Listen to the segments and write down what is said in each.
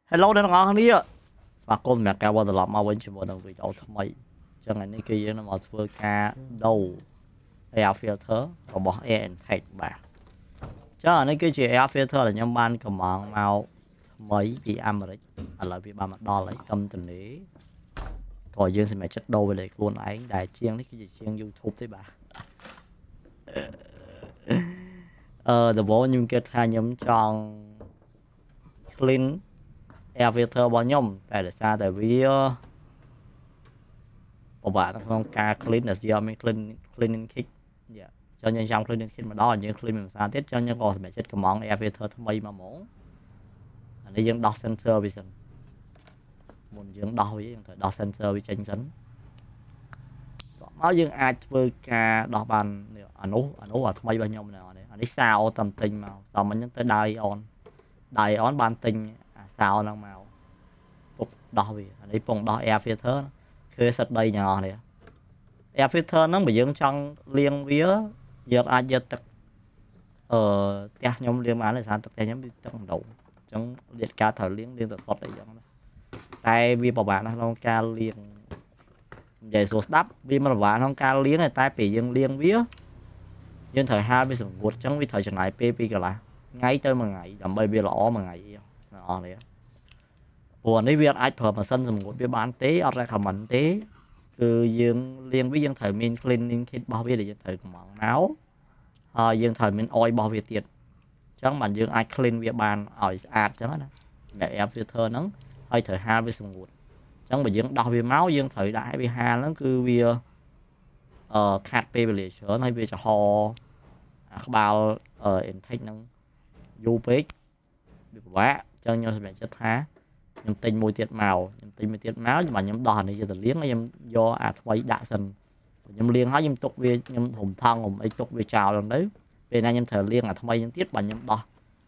Hello អ្នកទាំងអស់គ្នាស្វាគមន៍អ្នកកែវត្រឡប់មកវិញជាមួយនឹងវីដេអូថ្មីចឹងថ្ងៃនេះគឺយើងនឹងមកធ្វើការដូរ air filter របស់ Air Intake បាទចឹងអានេះគឺជា air filter ដែលខ្ញុំបានកំងមកថ្មីពីអាមេរិកឥឡូវវាបានមកដល់ហើយកំតនេក៏យើងសម្រេចចិត្តដូរវាលើខ្លួនឯងដែលជាងនេះគឺជាជាង YouTube ទេបាទដំបូងខ្ញុំគិតថាខ្ញុំចង់ clean air filter របស់ខ្ញុំតែដោយសារតែវាពិបាកក្នុងការ clean ដែលយកមាន cleaning kit ចឹងយើងចង់ cleaning kit មកដល់យើង clean មួយភាសាទៀតចឹងយើងក៏សម្រេចចិត្តកំង air filter ថ្មីមកហ្មងអានេះយើងដោះ sensor វាសិនមុនយើងដោះវាយើងត្រូវដោះ sensor វាចេញសិនមកយើងអាចធ្វើការដោះបានអានោះអាថ្មីរបស់ខ្ញុំណែអានេះសាវតាមទិញមកសមមិញហ្នឹងទៅដៃអនបានទិញអាសាវហ្នឹងមកទុកដោះវាអានេះពងដោះ air filter គឺសិតដីទាំងអស់នេះ air filter ហ្នឹងបើយើងចង់លាងវាយើងអាចយកទឹកផ្ទះខ្ញុំលាងបានដោយសារទឹកផ្ទះខ្ញុំវាទឹកម្ដងអញ្ចឹងលាតការត្រូវលាងទឹកសុទ្ធអីចឹងតែវាពិបាកណាស់ក្នុងការលាងនិយាយស្រួលស្ដាប់វាមិនពិបាកក្នុងការលាងតែពេលយើងលាងវាយើងត្រូវហាលវាសម្ងួតអញ្ចឹងវាត្រូវចំណាយពេល2កន្លះថ្ងៃទៅ1ថ្ងៃដើម្បីវាល្អ1ថ្ងៃទាំងអស់នេះព្រោះនេះវាអាចប្រើម៉ាស៊ីនសម្ងួតវាបានទេអត់ recommend ទេគឺយើងលាងវាយើងត្រូវមាន cleaning kit របស់វាដែលយើងត្រូវកំងមកហើយយើងត្រូវមាន oil របស់វាទៀតអញ្ចឹងបានយើងអាច clean វាបានឲ្យស្អាតអញ្ចឹងណាតែ air filter ហ្នឹងហើយត្រូវហាលវាសម្ងួតអញ្ចឹងបើយើងដោះវាមកយើងត្រូវដាក់ឲ្យវាហាលហ្នឹងគឺវាខាត់ពេលវេលាច្រើនហើយវាចំហអាក្បាល intake ហ្នឹងយូរពេកវាពិបាកអញ្ចឹងខ្ញុំសម្រេចចិត្តថាខ្ញុំទិញមួយទៀតមកបាទខ្ញុំដោះអានេះទៅលាងហើយខ្ញុំយកអាថ្មីដាក់សិនខ្ញុំលាងហើយខ្ញុំទុកវាខ្ញុំរំថងរំអីទុកវាចោលហ្នឹងទៅពេលណាខ្ញុំត្រូវលាងអាថ្មីហ្នឹងទៀតបាទខ្ញុំដោះ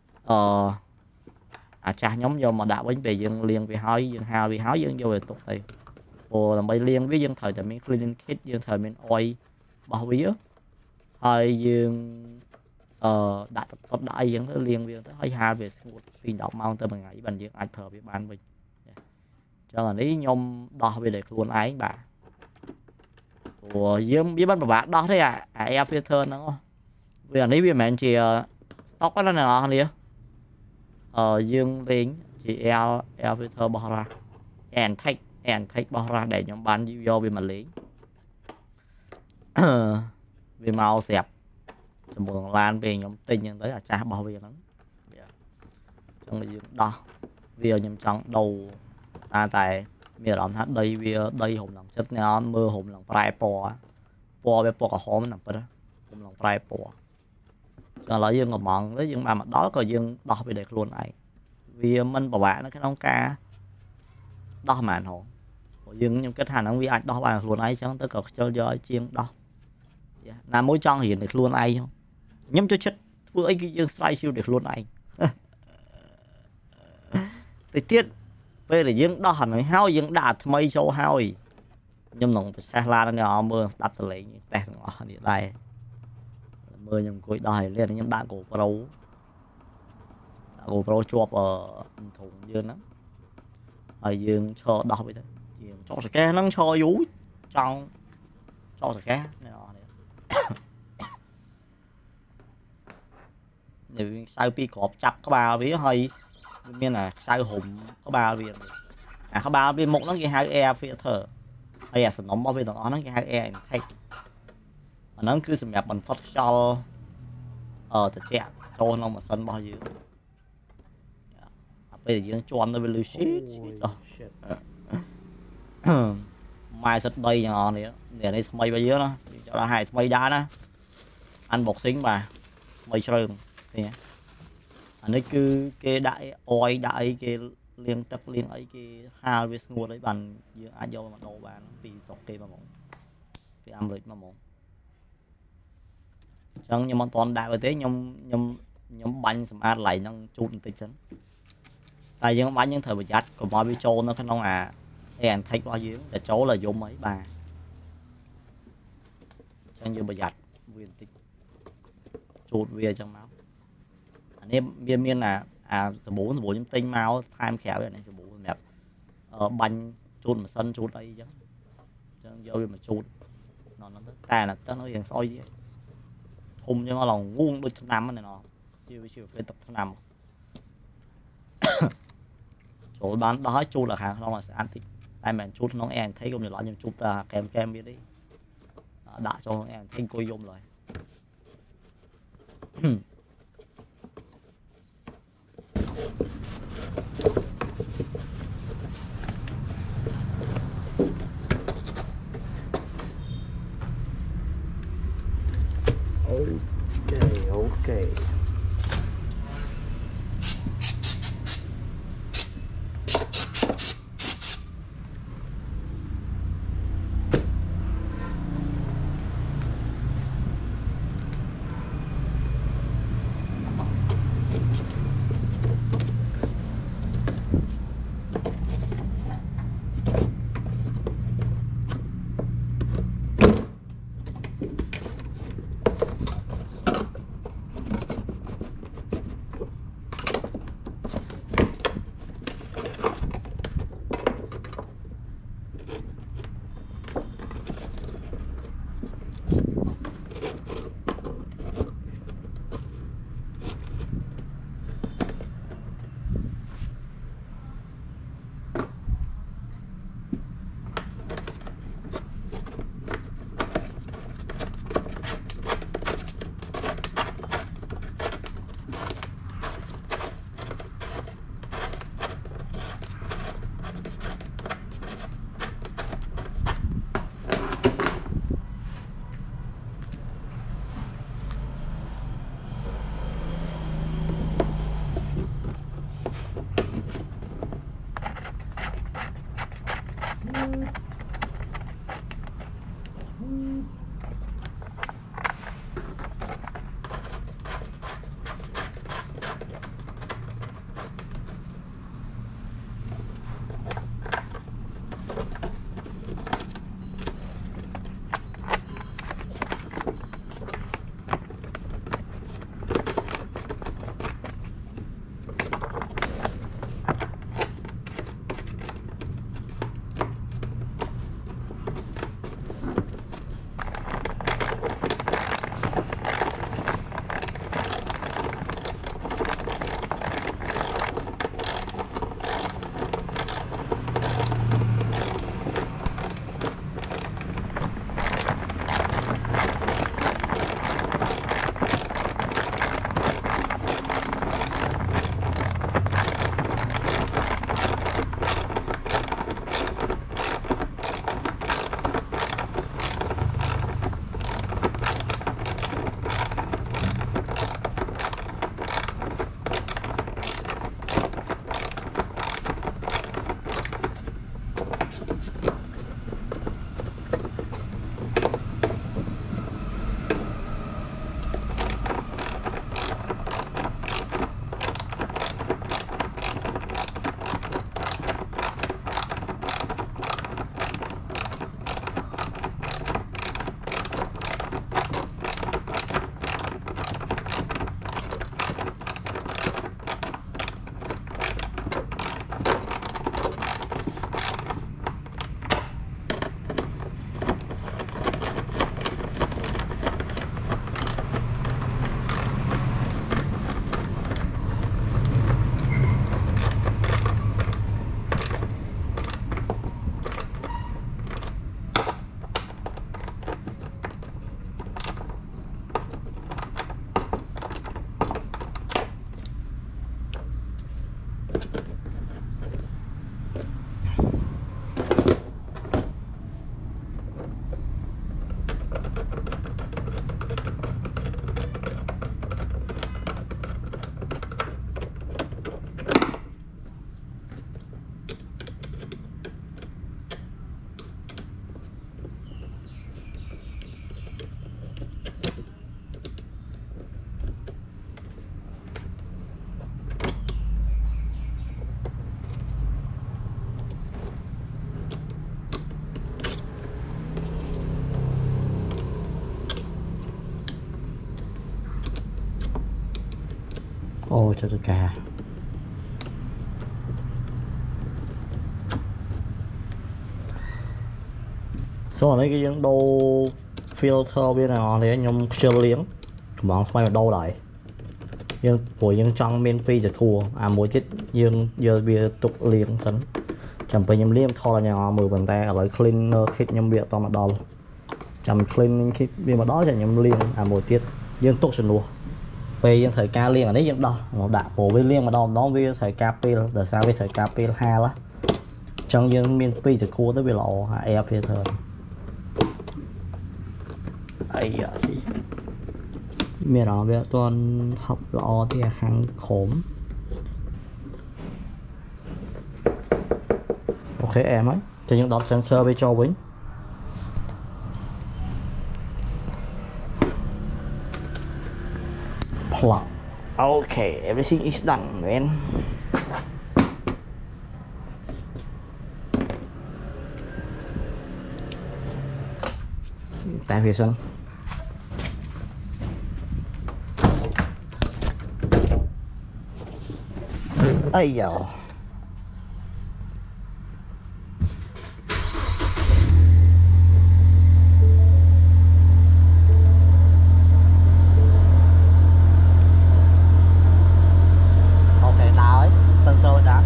អាចាស់ខ្ញុំយកមកដាក់វិញពេលយើងលាងវាហើយយើងហាលវាហើយយើងយកវាទុកទៅព្រោះដើម្បីលាងវាយើងត្រូវតែមាន cleaning kit យើងត្រូវមាន oil របស់វាហើយយើងដាក់ទឹកសុទ្ធដាក់អីចឹងទៅលាងវាទៅហើយហាលវាស្ងួតពី10ម៉ោងទៅ1ថ្ងៃបាទយើងអាចប្រើវាបានវិញចឹងអានេះខ្ញុំដោះវាដោយខ្លួនឯងបាទព្រោះយើងវាមិនពិបាកដោះទេអា air filter ហ្នឹងវាអានេះវាមិនមែនជា stock ទេណាអ្នកនរគ្នាយើងលេងជា air filter របស់ RAS air intake របស់ RAS ដែលខ្ញុំបានយកវាមកលេងវាមកស្រាប់ជាមួយនឹងឡានពេលខ្ញុំទិញហ្នឹងទៅអាចាស់របស់វាហ្នឹងចឹងយើងដោះវាខ្ញុំចង់ដូរតែមានអារម្មណ៍ថាដីហុំឡើងចិត្តអ្នកអត់មើលហុំឡើងប្រែពណ៌វាពណ៌ក្រហមហ្នឹងពិតហុំឡើងប្រែពណ៌ចឹងឥឡូវយើងកំងទៅយើងបានមកដល់ក៏យើងដោះវាដោយខ្លួនឯងវាមិនពិបាកនៅក្នុងការដោះហ្មងព្រោះខ្ញុំគិតថាហ្នឹងវាអាចដោះបានខ្លួនឯងចឹងទៅក៏ខ្ជិលយកឲ្យជាងដោះណាមួយចង់រៀនដោយខ្លួនឯងខ្ញុំចូលចិត្តធ្វើអីគឺយើងស្រាវជ្រាវដោយខ្លួនឯងទៅទៀតពេលដែលយើងដោះអានេះហើយយើងដាក់ថ្មីចូលហើយខ្ញុំនឹងប្រឆេះឡាននេះអមមើលស្ដាប់សលេងតេស្តទាំងអស់នេះដែរមើលខ្ញុំអង្គុយដោះឲ្យលៀនខ្ញុំដាក់ GoPro ជាប់ធុងយើងហ្នឹងហើយយើងឈរដោះវាទៅយើងចោលសកេះហ្នឹងឈរយូរចង់ចោលសកេះនេះអស់នេះវាខ្សៅពីក្របចាប់ក្បាលវាហើយវាមានអាខ្សៅហុំក្បាលវាអាក្បាលវាមុខហ្នឹងគេហៅ air filter ហើយអាសំណុំរបស់វាទាំងអស់ហ្នឹងគេហៅ air intake អាហ្នឹងគឺសម្រាប់បន្សុទ្ធខ្យល់ត្រជាក់ចូលក្នុងម៉ាស៊ីនរបស់យើងពេលយើងជន់ទៅវាលឺ shit ដោះម៉ែសិតដីទាំងអស់នេះនេះថ្មីរបស់យើងណាចូលដល់ហើយថ្មីដែរណា unboxing បាទថ្មីជ្រើងឃើញអានេះគឺគេដាក់អយដាក់អីគេលាងទឹកលាងអីគេហាលវាស្ងួតអីបានយើងអាចយកមកដូរបានពីស្រុកគេមកហ្មងពីអាមេរិកមកហ្មងអញ្ចឹងខ្ញុំមិនទាន់ដាក់ទេខ្ញុំបាញ់សម្អាតកន្លែងហ្នឹងជូតបន្តិចសិនតែយើងបាញ់យើងត្រូវប្រយ័ត្នកុំឲ្យវាចូលនៅក្នុងអា air intake របស់យើងតែចូលឲ្យយំអីបាទអញ្ចឹងយើងប្រយ័ត្នវាបន្តិចជូតវាអញ្ចឹងមកអានេះវាមានអា à sữa bố nhâm tinh mau tham khéo vậy này sữa bố đẹp banh chun mà sân chun đây chứ vô mà chun nó ta là nó hiện soi gì thùng cho nó lòng vuông đôi trăm năm này nó chiều lên tập tháng năm chỗ bán đó chun là hàng nó là sẽ ăn thịt tại mình chun nó ăn thấy cũng như là những chun ta kem biết đi đã cho nó ăn thấy coi dùng rồi ok. Ô cho tôi cà số này cái dân đô filter bên nào thì nhung chưa liếng bọn khoai đô lại nhưng của dân trong miền phiจะthua mỗi cái dương giờ bia tục liếng sẵn chẳng phải nhầm liếng thôi là nhà 10 bàn tay ở lại cleaner khít nhầm bia to mặt đo chẳng clean khít bia mà đó chẳng nhầm liếng mỗi tiết dương tục sẵn luôn vì dân thời ca liêng ở đấy dân đo một đạ phổ với liêng mà đo đó với thời ca pil từ sao với thời ca pil 2 lá trong dân miền phiจะthua tới bị lộ air filter ấy à mẹ đó bây giờ toàn học lọ thì kháng khổm ok em ấy cho những đọt sensor với cho Vĩnh plug okay everything is done man tại vì sao ấy giờ ok đào ấy sensor đã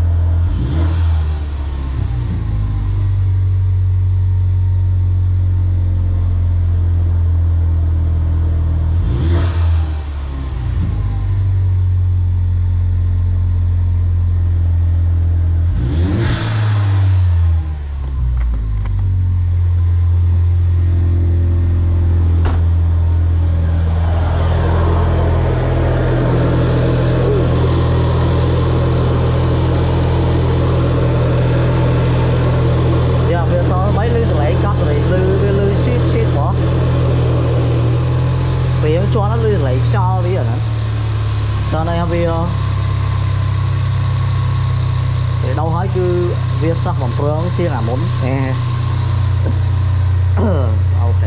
cho nó lưu lại so với nó cho nên video để đâu hỏi cứ việc sắc bằng phương chia là muốn ok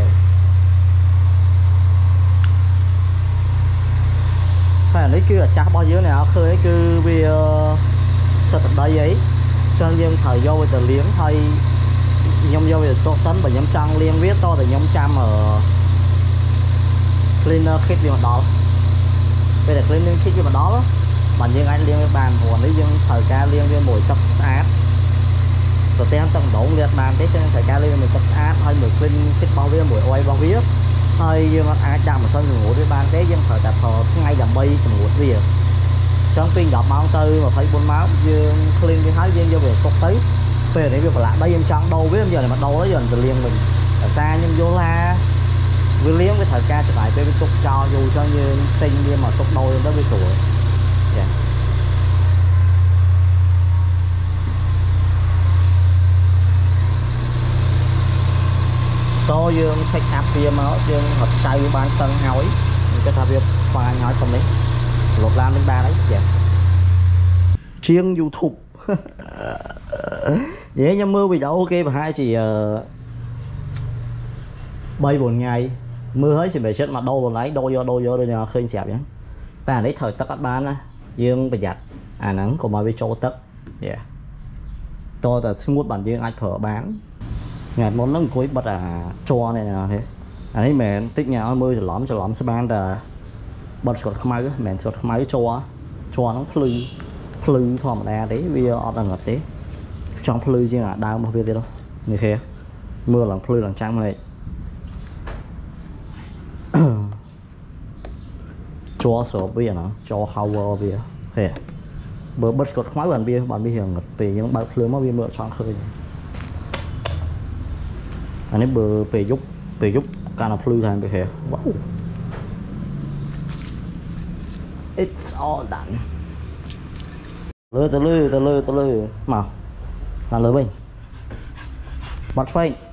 phải lấy cứ chắc bao nhiêu nào khơi cứ video sao tập đây ấy cho nên thời vô với tờ liếng thay nhông vô về tốt tấn và nhóm trăng liên viết to thì nhóm trăm ở cleaner kit đi mà đó bây giờ cleaner kit đi mà đó mà nhưng anh liên với bàn của lấy dân thời ca liên với mùi tập át rồi tem tầng đổ liệt bàn thế xem thời ca liên với tập át hơi mùi clean kit bao với mùi oai bao viết hơi dương ai chẳng mà sân ngủ với bàn thế dân thời tập thờ ngay làm bay chừng ngủ việc trong pin gặp máu tư mà thấy buôn máu dương clean với hái dương vô việc cục tới về để việc lại đây em chẳng đâu biết em giờ này mà đâu đó giờ từ liên mình ở xa nhưng vô la William cái thời ca chụp lại với tục cho dù cho như tinh nhưng mà tục đôi đó với tuổi yeah. So dương check up kia mà dương hợp sai với ban tân hỏi cái thà việc vài hỏi tầm đấy lột lan đến ba đấy yeah. Chuyên YouTube vậy nhưng mưa bị đậu ok và hai chị bay 4 ngày mưa hết thì phải chết mà đâu còn lấy đôi vô nhà khơi xẹp nhé ta lấy thời tất các bạn á dương bị giặt nắng của mà bị cho tất yeah. Tôi là muốn bản dương ai phở bán ngày món nâng cuối bật cho này là thế ấy mẹ tích nhà mưa cho lõm sẽ bán là bật sọt máy mẹ sọt máy cho nó phư thòm đa đấy vì ở đằng ngập thế trong phư chứ là đau mà việc gì đâu như thế mưa làm phư làm trắng này cho sổ bia nó cho hour bia thế bữa bật cột máy bạn bia hiện ngật về những bạn phơi mà bia mưa chọn khơi anh ấy bữa về giúp cả là phơi thành bia wow it's all done từ lư mà là lư mình bắt phanh